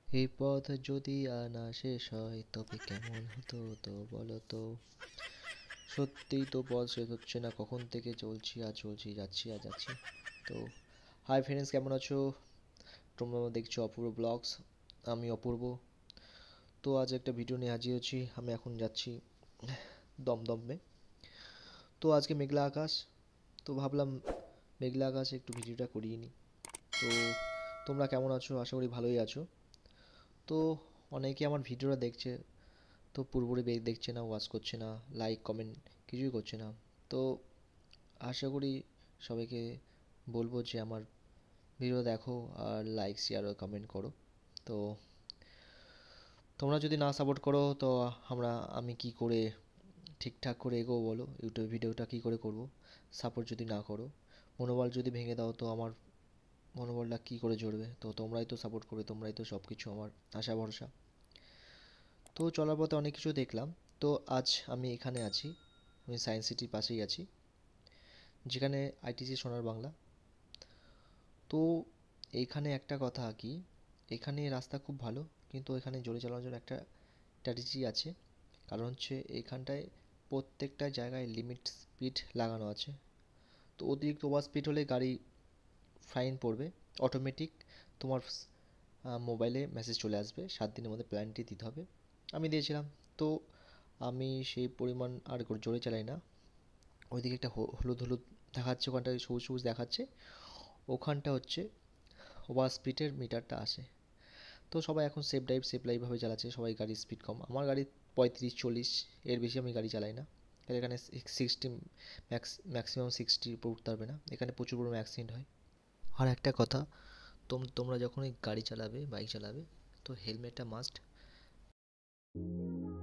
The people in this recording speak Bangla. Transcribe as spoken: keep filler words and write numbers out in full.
এই পথ যদি আর না শেষ হয় তবে কেমন হতো তো বলো তো। সত্যিই তো পথ শেষ হচ্ছে না, কখন থেকে চলছি আর চলছি, যাচ্ছি আর যাচ্ছি। তো হাই ফ্রেন্ডস, কেমন আছো? তোমরা দেখছো অপূর্ব ব্লগস। আমি অপূর্ব। তো আজ একটা ভিডিও নিয়ে হাজির হচ্ছি। আমি এখন যাচ্ছি দমদমে। তো আজকে মেঘলা আকাশ। তো ভাবলাম মেঘলা আকাশে একটু ভিডিওটা করিয়ে নিই। তো তোমরা কেমন আছো? আশা করি ভালোই আছো। তো অনেকে আমার ভিডিওটা দেখছে, তো পুরোপুরি বে- দেখছে না, ওয়াচ করছে না, লাইক কমেন্ট কিছুই করছে না। তো আশা করি সবাইকে বলবো যে আমার ভিডিও দেখো আর লাইক শেয়ার ও কমেন্ট করো। তো তোমরা যদি না সাপোর্ট করো তো আমরা আমি কি করে ঠিকঠাক করে এগোবো বলো? ইউটিউব ভিডিওটা কি করে করব? সাপোর্ট যদি না করো, মনোবল যদি ভেঙে দাও, তো আমার মনোবলটা কি করে জড়বে? তো তোমরাই তো সাপোর্ট করবে, তোমরাই তো সব কিছু, আমার আশা ভরসা। তো চলার পথে অনেক কিছু দেখলাম। তো আজ আমি এখানে আছি, আমি সায়েন্স সিটির পাশেই আছি, যেখানে আইটিসি সোনার বাংলা। তো এইখানে একটা কথা কি, এখানে রাস্তা খুব ভালো, কিন্তু এখানে জোরে চালানোর জন্য একটা স্ট্র্যাটেজি আছে। কারণ হচ্ছে এইখানটায় প্রত্যেকটা জায়গায় লিমিট স্পিড লাগানো আছে। তো অতিরিক্ত ওভার স্পিড হলে গাড়ি ফাইন পড়বে অটোমেটিক। তোমার মোবাইলে মেসেজ চলে আসবে, সাত দিনের মধ্যে প্ল্যানটি দিতে হবে। আমি দিয়েছিলাম। তো আমি সেই পরিমাণ আর জোরে চালাই না। ওইদিকে একটা হ- হলুদ হলুদ দেখাচ্ছে, ওখানটায় সবুজ সবুজ দেখাচ্ছে, ওখানটা হচ্ছে ওভার স্পিডের মিটারটা আসে। তো সবাই এখন সেফ ড্রাইভ সেফ লাইভভাবে চালাচ্ছে, সবাই গাড়ির স্পিড কম। আমার গাড়ি পঁয়ত্রিশ চল্লিশ, এর বেশি আমি গাড়ি চালাই না। আর এখানে সিক্সটি ম্যাক্স, ম্যাক্সিমাম সিক্সটির উপর উঠতে পারবে না, এখানে প্রচুর পরিমাণে অ্যাক্সিডেন্ট হয়। আর একটা কথা, তোম তোমরা যখনই গাড়ি চালাবে, বাইক চালাবে, তো হেলমেটটা মাস্ট।